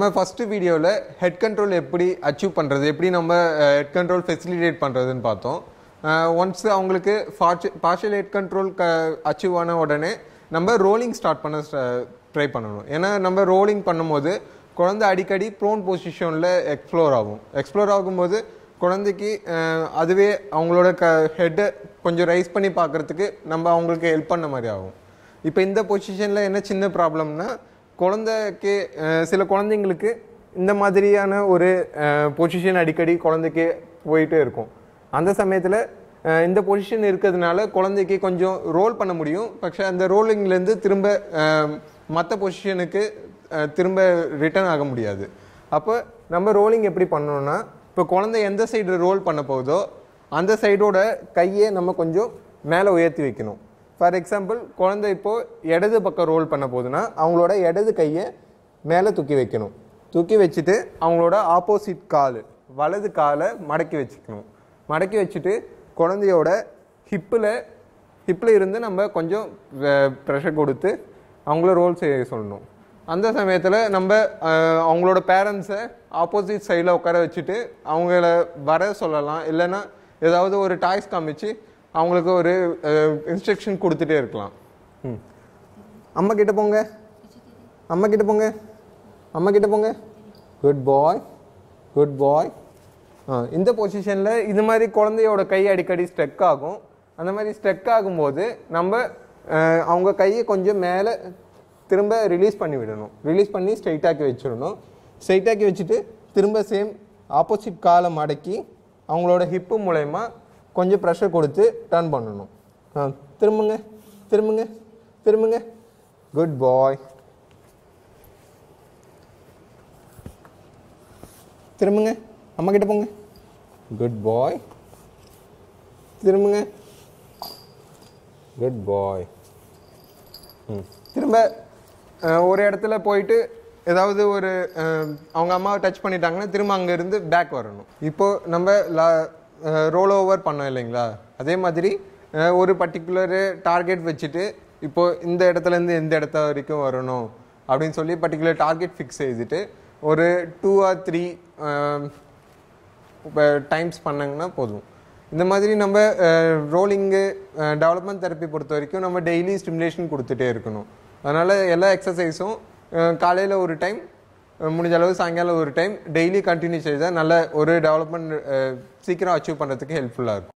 First வீடியோவில் head control எப்படி achieve பண்ணுறது, எப்படி நம்ம ஹெட் கண்ட்ரோல் ஃபெசிலிட்டேட் பண்ணுறதுன்னு பார்த்தோம். ஒன்ஸ் அவங்களுக்கு பார்ஷியல் ஹெட் கண்ட்ரோல் அச்சீவ் ஆன உடனே நம்ம ரோலிங் ஸ்டார்ட் பண்ண ட்ரை பண்ணணும். ஏன்னா நம்ம ரோலிங் பண்ணும்போது குழந்தை அடிக்கடி ப்ரோன் பொசிஷனில் எக்ஸ்ப்ளோர் ஆகும்போது குழந்தைக்கு அதுவே அவங்களோட ஹெட்டை கொஞ்சம் ரைஸ் பண்ணி பார்க்குறதுக்கு நம்ம அவங்களுக்கு ஹெல்ப் பண்ண மாதிரி ஆகும். இப்போ இந்த பொசிஷனில் என்ன சின்ன ப்ராப்ளம்னா, குழந்தைக்கு சில குழந்தைங்களுக்கு இந்த மாதிரியான ஒரு பொசிஷன் அடிக்கடி குழந்தைக்கு போயிட்டே இருக்கும். அந்த சமயத்தில் இந்த பொசிஷன் இருக்கிறதுனால குழந்தைக்கு கொஞ்சம் ரோல் பண்ண முடியும். പക്ഷേ அந்த ரோலிங்லேருந்து திரும்ப மற்ற பொசிஷனுக்கு திரும்ப ரிட்டர்ன் ஆக முடியாது. அப்போ நம்ம ரோலிங் எப்படி பண்ணணும்னா, இப்போ குழந்தை எந்த சைடு ரோல் பண்ண போகுதோ அந்த சைடோட கையை நம்ம கொஞ்சம் மேலே உயர்த்தி வைக்கணும். ஃபார் எக்ஸாம்பிள், குழந்தை இப்போது இடது பக்கம் ரோல் பண்ண போகுதுன்னா அவங்களோட இடது கையை மேலே தூக்கி வைக்கணும். தூக்கி வச்சுட்டு அவங்களோட ஆப்போசிட் வலது காலை மடக்கி வச்சுக்கணும். மடக்கி வச்சுட்டு குழந்தையோட ஹிப்பில் இருந்து நம்ம கொஞ்சம் ப்ரெஷர் கொடுத்து அவங்கள ரோல் செய்ய சொல்லணும். அந்த சமயத்தில் நம்ம அவங்களோட பேரண்ட்ஸை ஆப்போசிட் சைடில் உட்கார வச்சுட்டு அவங்கள வர சொல்லலாம். இல்லைன்னா ஏதாவது ஒரு டாய்ஸ் காமிச்சு அவங்களுக்கு ஒரு இன்ஸ்ட்ரக்ஷன் கொடுத்துட்டே இருக்கலாம். அம்மா கிட்ட போங்க, அம்மா கிட்ட போங்க, அம்மா கிட்ட போங்க. Good bye, good bye. இந்த பொசிஷனில் இது மாதிரி குழந்தையோட கை அடிக்கடி ஸ்ட்ரெக் ஆகும். அந்த மாதிரி ஸ்ட்ரெக் ஆகும்போது நம்ம அவங்க கையை கொஞ்சம் மேலே திரும்ப ரிலீஸ் பண்ணி விடணும். ரிலீஸ் பண்ணி ஸ்ட்ரைட்டாக்கி வச்சிடணும். ஸ்ட்ரைட்டாக்கி வச்சுட்டு திரும்ப சேம் ஆப்போசிட் காலை மடக்கி அவங்களோட ஹிப்பு மூலயமா கொஞ்சம் ப்ரெஷர் கொடுத்து டர்ன் பண்ணணும். திரும்புங்க, திரும்புங்க, திரும்புங்க. Good bye. திரும்புங்க, அம்மா கிட்ட போங்க. Good bye. திரும்புங்க. Good bye. திரும்ப ஒரு இடத்துல போயிட்டு ஏதாவது ஒரு அவங்க அம்மாவை டச் பண்ணிட்டாங்கன்னா திரும்ப அங்கேருந்து பேக் வரணும். இப்போது நம்ம ரோல் ஓவர் பண்ணோம் இல்லைங்களா, அதே மாதிரி ஒரு பர்டிகுலர் டார்கெட் வச்சுட்டு இப்போது இந்த இடத்துலேருந்து இந்த இடத்த வரைக்கும் வரணும் அப்படின்னு சொல்லி பர்டிகுலர் டார்கெட் ஃபிக்ஸ் செய்துட்டு ஒரு 2 or 3 டைம்ஸ் பண்ணாங்கன்னா போதும். இந்த மாதிரி நம்ம ரோலிங்கு டெவலப்மெண்ட் தெரப்பி பொறுத்த வரைக்கும் நம்ம டெய்லி ஸ்டிமுலேஷன் கொடுத்துட்டே இருக்கணும். அதனால் எல்லா எக்ஸசைஸும் காலையில் ஒரு டைம், முடிஞ்ச அளவு சாயங்காலம் ஒரு டைம் டெய்லி கண்டினியூ செய்தால் நல்ல ஒரு டெவலப்மெண்ட் சீக்கிரம் அச்சீவ் பண்ணுறதுக்கு ஹெல்ப்ஃபுல்லாக இருக்கும்.